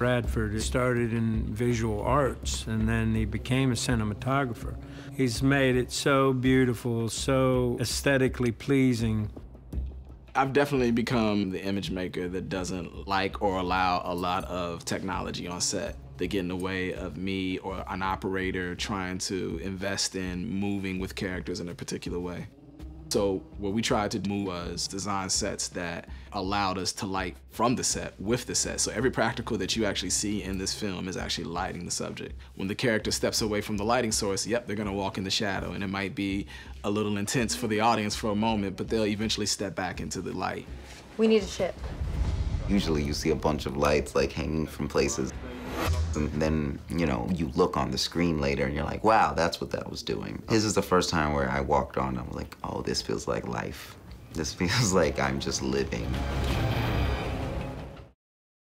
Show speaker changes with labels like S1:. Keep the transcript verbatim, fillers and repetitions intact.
S1: Bradford started in visual arts, and then he became a cinematographer. He's made it so beautiful, so aesthetically pleasing.
S2: I've definitely become the image maker that doesn't like or allow a lot of technology on set. They get in the way of me or an operator trying to invest in moving with characters in a particular way. So what we tried to do was design sets that allowed us to light from the set, with the set. So every practical that you actually see in this film is actually lighting the subject. When the character steps away from the lighting source, yep, they're gonna walk in the shadow, and it might be a little intense for the audience for a moment, but they'll eventually step back into the light.
S3: We need a ship.
S4: Usually you see a bunch of lights like hanging from places. And then, you know, you look on the screen later and you're like, wow, that's what that was doing. This is the first time where I walked on and I'm like, oh, this feels like life. This feels like I'm just living.